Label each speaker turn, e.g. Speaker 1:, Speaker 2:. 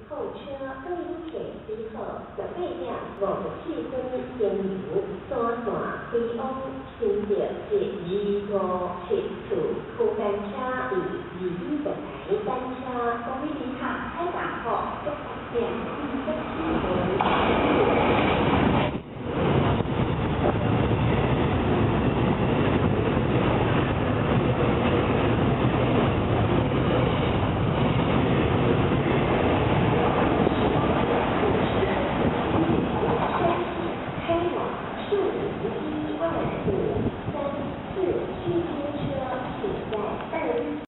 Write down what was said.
Speaker 1: 候车对旅客最好18点54分经由山线飞往新竹至257处区间车于22台单车，各位旅客采购后，18点47分。